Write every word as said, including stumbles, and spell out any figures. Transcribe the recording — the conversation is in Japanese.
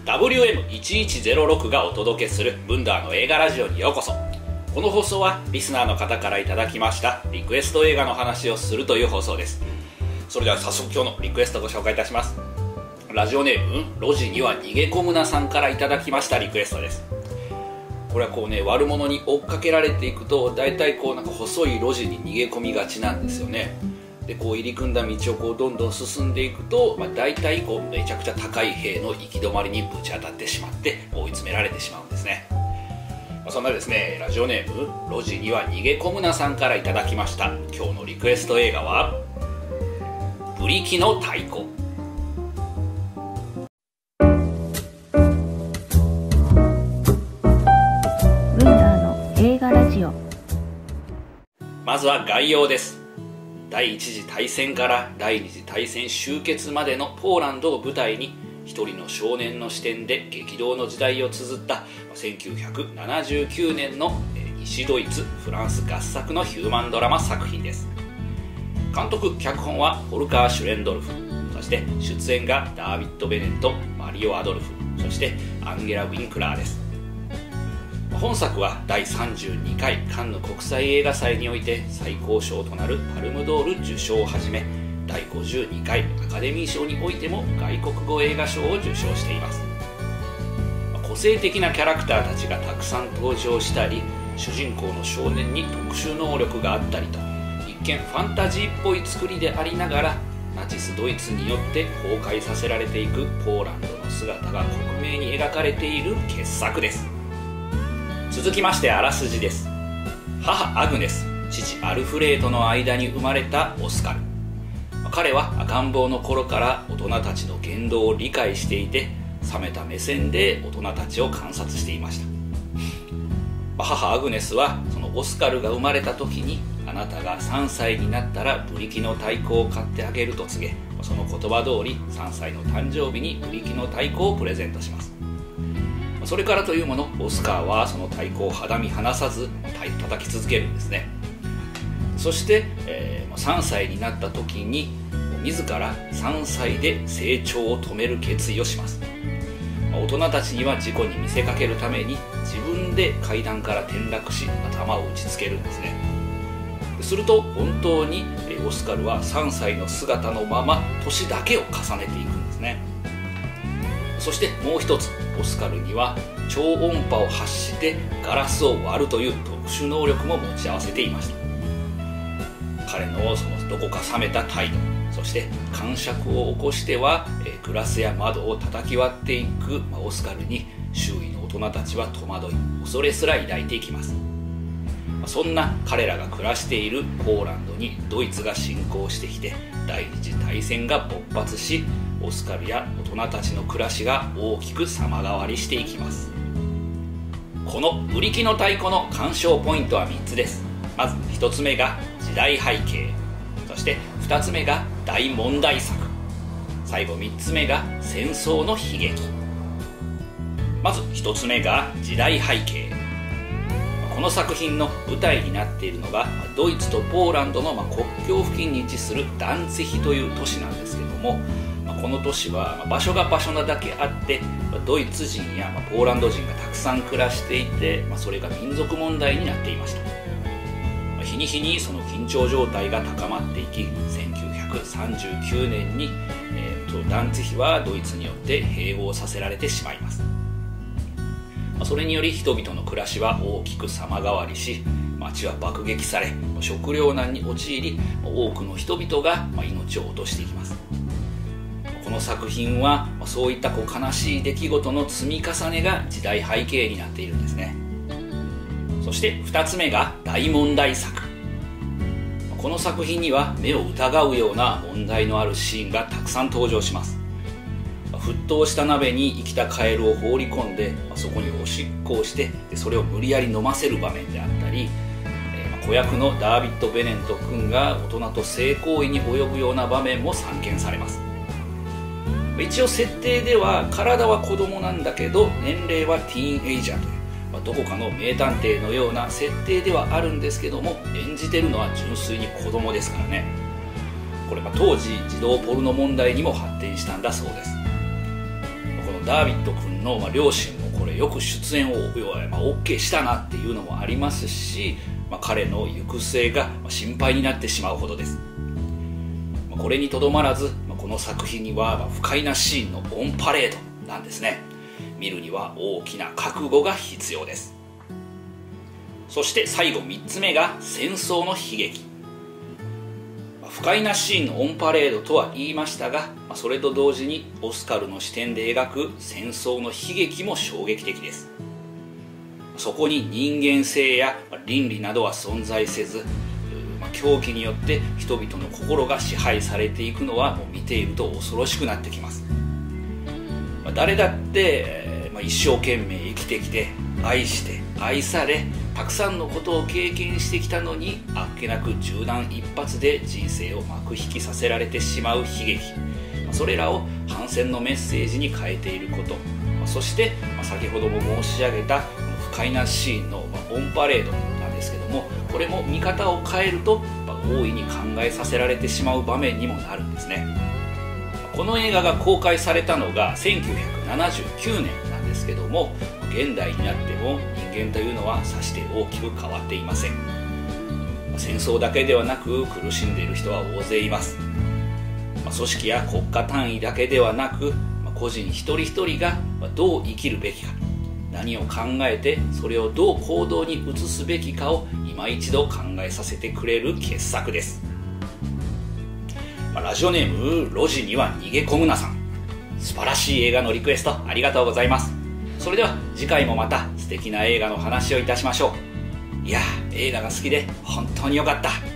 ダブリューエムいちいちゼロろく がお届けするブンダーの映画ラジオにようこそ。この放送はリスナーの方からいただきましたリクエスト映画の話をするという放送です。それでは早速今日のリクエストをご紹介いたします。ラジオネーム路地には逃げ込むなさんからいただきましたリクエストです。これはこうね、悪者に追っかけられていくとだいたいこうなんか細い路地に逃げ込みがちなんですよね。でこう入り組んだ道をこうどんどん進んでいくと、まあ、だいたいこうめちゃくちゃ高い塀の行き止まりにぶち当たってしまって追い詰められてしまうんですね。まあ、そんなですねラジオネーム路地には逃げ込むなさんからいただきました今日のリクエスト映画はブリキの太鼓。 ブンダーの映画ラジオ。 まずは概要です。第一次大戦から第二次大戦終結までのポーランドを舞台に一人の少年の視点で激動の時代を綴ったせんきゅうひゃくななじゅうきゅうねんの西ドイツ・フランス合作のヒューマンドラマ作品です。監督・脚本はホルカー・シュレンドルフ、そして出演がダービッド・ベネット、マリオ・アドルフ、そしてアンゲラ・ウィンクラーです。本作はだいさんじゅうにかいカンヌ国際映画祭において最高賞となるパルムドール受賞をはじめだいごじゅうにかいアカデミー賞においても外国語映画賞を受賞しています。個性的なキャラクターたちがたくさん登場したり、主人公の少年に特殊能力があったりと一見ファンタジーっぽい作りでありながらナチスドイツによって崩壊させられていくポーランドの姿が克明に描かれている傑作です。続きましてあらすじです。母アグネス、父アルフレードの間に生まれたオスカル。彼は赤ん坊の頃から大人たちの言動を理解していて冷めた目線で大人たちを観察していました。母アグネスはそのオスカルが生まれた時にあなたがさんさいになったらブリキの太鼓を買ってあげると告げ、その言葉通りさんさいの誕生日にブリキの太鼓をプレゼントします。それからというものオスカーはその太鼓を肌身離さず叩き続けるんですね。そして、えー、さんさいになった時に自らさんさいで成長を止める決意をします。大人たちには事故に見せかけるために自分で階段から転落し頭を打ちつけるんですね。すると本当にオスカルはさんさいの姿のまま年だけを重ねていくんですね。そしてもう一つオスカルには超音波を発してガラスを割るという特殊能力も持ち合わせていました。彼のそのどこか冷めた態度、そして癇癪を起こしてはグラスや窓を叩き割っていくオスカルに周囲の大人たちは戸惑い恐れすら抱いていきます。そんな彼らが暮らしているポーランドにドイツが侵攻してきて第二次大戦が勃発し、オスカルや大人たちの暮らしが大きく様変わりしていきます。このブリキの太鼓の鑑賞ポイントはみっつです。まずひとつめが時代背景、そしてふたつめが大問題作、最後みっつめが戦争の悲劇。まずひとつめが時代背景。この作品の舞台になっているのがドイツとポーランドの国境付近に位置するダンツィヒという都市なんですけども、この都市は場所が場所なだけあってドイツ人やポーランド人がたくさん暮らしていて、それが民族問題になっていました。日に日にその緊張状態が高まっていき、せんきゅうひゃくさんじゅうきゅうねんに、えー、とダンツィヒはドイツによって併合させられてしまいます。それにより人々の暮らしは大きく様変わりし、町は爆撃され食糧難に陥り多くの人々が命を落としていきます。この作品はそういったこう悲しい出来事の積み重ねが時代背景になっているんですね。そしてふたつめが大問題作。この作品には目を疑うような問題のあるシーンがたくさん登場します。沸騰した鍋に生きたカエルを放り込んでそこにおしっこをしてそれを無理やり飲ませる場面であったり、子役のダービッド・ベネット君が大人と性行為に及ぶような場面も散見されます。一応設定では体は子供なんだけど年齢はティーンエイジャーという、まあ、どこかの名探偵のような設定ではあるんですけども、演じてるのは純粋に子供ですからね。これ、まあ、当時児童ポルノ問題にも発展したんだそうです。こののダービッド君の、まあ、両親もこれよく出演を、まあ、OK したなっていうのもありますし、まあ、彼の行く末が心配になってしまうほどです。まあ、これにとどまらず、まあ、この作品には、まあ、不快なシーンのオンパレードなんですね。見るには大きな覚悟が必要です。そして最後みっつめが戦争の悲劇。不快なシーンのオンパレードとは言いましたが、それと同時にオスカルの視点で描く戦争の悲劇も衝撃的です。そこに人間性や倫理などは存在せず、狂気によって人々の心が支配されていくのはもう見ていると恐ろしくなってきます。誰だって一生懸命生きてきて愛して愛されたくさんのことを経験してきたのに、あっけなく銃弾一発で人生を幕引きさせられてしまう悲劇、それらを反戦のメッセージに変えていること、そして先ほども申し上げた不快なシーンのオンパレードなんですけども、これも見方を変えると大いに考えさせられてしまう場面にもなるんですね。この映画が公開されたのがせんきゅうひゃくななじゅうきゅうねんなんですけども、現代になっても人間というのはさして大きく変わっていません。戦争だけではなく苦しんでいる人は大勢います。組織や国家単位だけではなく、個人一人一人がどう生きるべきか、何を考えてそれをどう行動に移すべきかを今一度考えさせてくれる傑作です。ラジオネーム路地には逃げ込むなさん、素晴らしい映画のリクエストありがとうございます。それでは次回もまた素敵な映画の話をいたしましょう。いやー、映画が好きで本当によかった。